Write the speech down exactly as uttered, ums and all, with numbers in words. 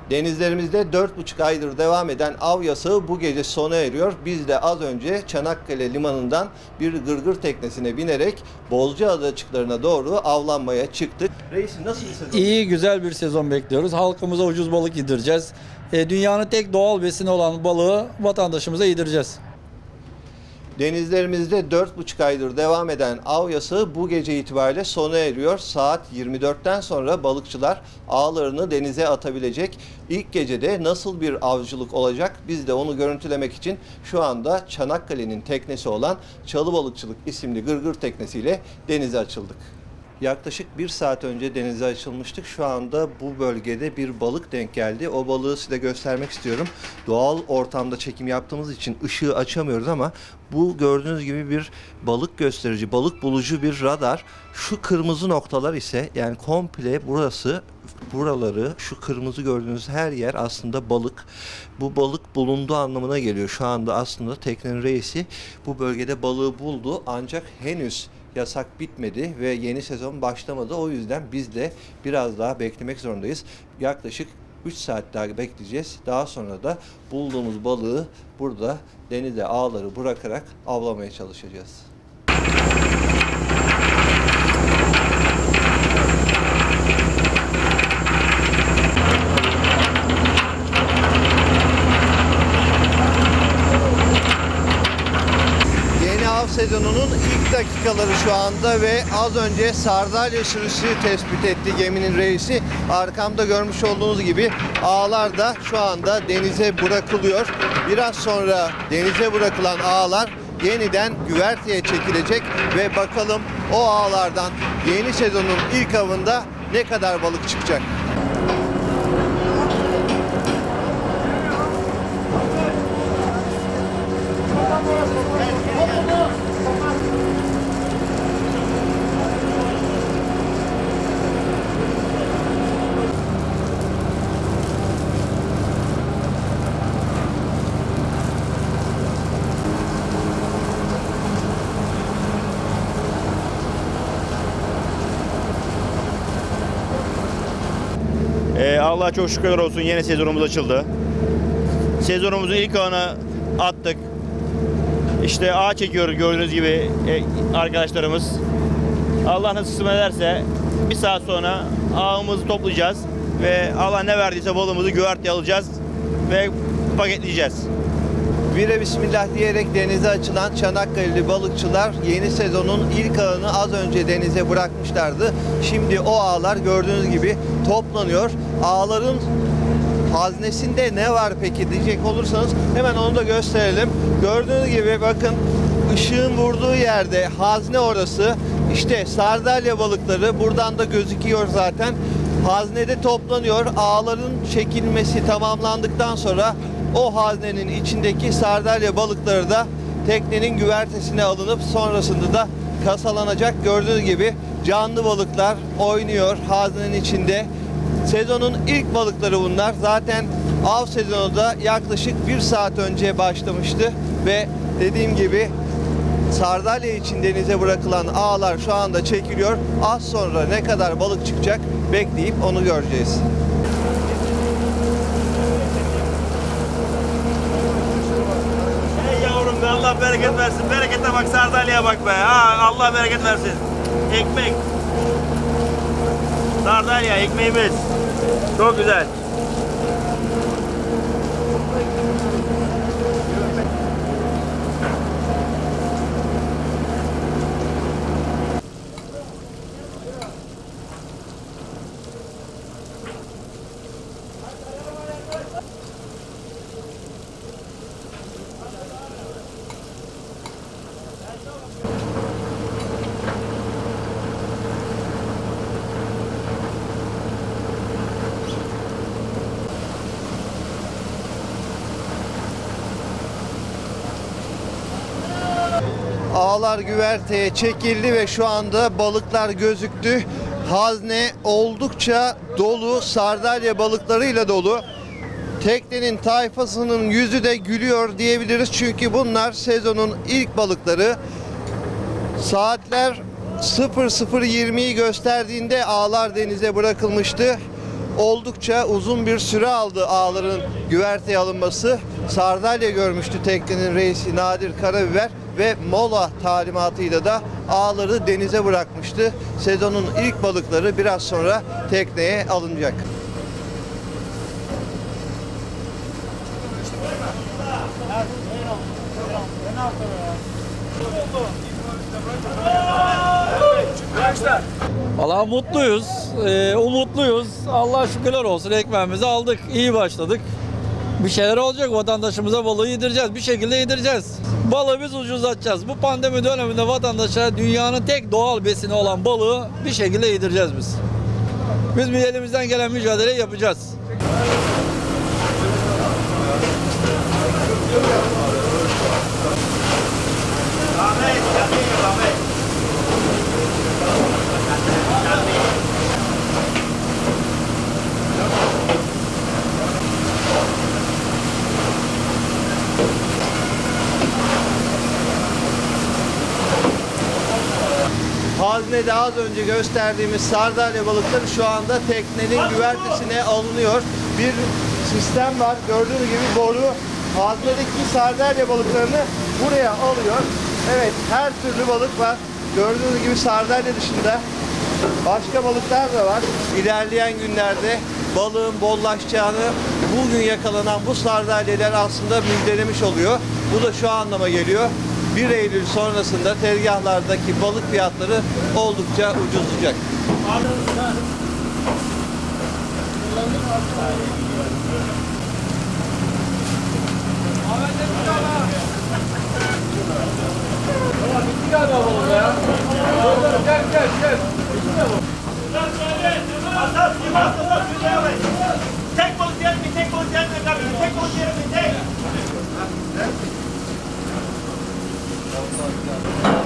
Denizlerimizde dört buçuk aydır devam eden av yasağı bu gece sona eriyor. Biz de az önce Çanakkale Limanı'ndan bir gırgır teknesine binerek Bozcaada açıklarına doğru avlanmaya çıktık. Reisim, nasıl bir sezon? İyi, güzel bir sezon bekliyoruz. Halkımıza ucuz balık yedireceğiz. E, dünyanın tek doğal besini olan balığı vatandaşımıza yedireceğiz. Denizlerimizde dört buçuk aydır devam eden av yasağı bu gece itibariyle sona eriyor. Saat yirmi dörtten sonra balıkçılar ağlarını denize atabilecek. İlk gecede nasıl bir avcılık olacak? Biz de onu görüntülemek için şu anda Çanakkale'nin teknesi olan Çalı Balıkçılık isimli gırgır teknesiyle denize açıldık. Yaklaşık bir saat önce denize açılmıştık. Şu anda bu bölgede bir balık denk geldi. O balığı size göstermek istiyorum. Doğal ortamda çekim yaptığımız için ışığı açamıyoruz ama bu gördüğünüz gibi bir balık gösterici, balık bulucu bir radar. Şu kırmızı noktalar ise, yani komple burası, buraları, şu kırmızı gördüğünüz her yer aslında balık. Bu balık bulunduğu anlamına geliyor. Şu anda aslında teknenin reisi bu bölgede balığı buldu, ancak henüz yasak bitmedi ve yeni sezon başlamadı. O yüzden biz de biraz daha beklemek zorundayız. Yaklaşık üç saat daha bekleyeceğiz. Daha sonra da bulduğumuz balığı burada denize ağları bırakarak avlamaya çalışacağız. Av sezonunun ilk dakikaları şu anda ve az önce sardalya sürüsü tespit etti geminin reisi. Arkamda görmüş olduğunuz gibi ağlar da şu anda denize bırakılıyor. Biraz sonra denize bırakılan ağlar yeniden güverteye çekilecek ve bakalım o ağlardan yeni sezonun ilk avında ne kadar balık çıkacak. Ee, Allah'a çok şükürler olsun, yeni sezonumuz açıldı. Sezonumuzun ilk ağını attık. İşte ağ çekiyoruz gördüğünüz gibi e, arkadaşlarımız. Allah nasip ederse bir saat sonra ağımızı toplayacağız ve Allah ne verdiyse balığımızı güverteye alacağız ve paketleyeceğiz. Vire bismillah diyerek denize açılan Çanakkale'li balıkçılar yeni sezonun ilk ağını az önce denize bırakmışlardı. Şimdi o ağlar gördüğünüz gibi toplanıyor. Ağların haznesinde ne var peki diyecek olursanız hemen onu da gösterelim. Gördüğünüz gibi bakın, ışığın vurduğu yerde hazne orası. İşte sardalya balıkları buradan da gözüküyor zaten. Haznede toplanıyor. Ağların çekilmesi tamamlandıktan sonra o haznenin içindeki sardalya balıkları da teknenin güvertesine alınıp sonrasında da kasalanacak. Gördüğünüz gibi canlı balıklar oynuyor haznenin içinde. Sezonun ilk balıkları bunlar. Zaten av sezonu da yaklaşık bir saat önce başlamıştı ve dediğim gibi sardalya için denize bırakılan ağlar şu anda çekiliyor. Az sonra ne kadar balık çıkacak bekleyip onu göreceğiz. Allah bereket versin. Berekete bak, sardalyaya bak be. Ha, Allah bereket versin. Ekmek. Sardalya ekmeğimiz. Çok güzel. Ağlar güverteye çekildi ve şu anda balıklar gözüktü. Hazne oldukça dolu, sardalya balıklarıyla dolu. Teknenin tayfasının yüzü de gülüyor diyebiliriz çünkü bunlar sezonun ilk balıkları. Saatler sıfır sıfır yirmiyi gösterdiğinde ağlar denize bırakılmıştı. oldukça uzun bir süre aldı ağların güverteye alınması. Sardalya görmüştü teknenin reisi Nadir Karabiber ve mola talimatıyla da ağları denize bırakmıştı. Sezonun ilk balıkları biraz sonra tekneye alınacak. Valla mutluyuz, e, umutluyuz. Allah şükürler olsun, ekmeğimizi aldık, iyi başladık. Bir şeyler olacak, vatandaşımıza balığı yedireceğiz, bir şekilde yedireceğiz. Balığı biz ucuzlatacağız. Bu pandemi döneminde vatandaşa dünyanın tek doğal besini olan balığı bir şekilde yedireceğiz biz. Biz bir elimizden gelen mücadeleyi yapacağız. Haznede az önce gösterdiğimiz sardalya balıkları şu anda teknenin güvertesine alınıyor. Bir sistem var. Gördüğünüz gibi boru haznedeki sardalya balıklarını buraya alıyor. Evet, her türlü balık var. Gördüğünüz gibi sardalya dışında başka balıklar da var. İlerleyen günlerde balığın bollaşacağını bugün yakalanan bu sardalyalar aslında müjdelemiş oluyor. Bu da şu anlama geliyor: bir Eylül sonrasında tezgahlardaki balık fiyatları oldukça ucuzlayacak. Tek balık yer mi? Tek balık yer mi? Tek balık yer mi? Tek.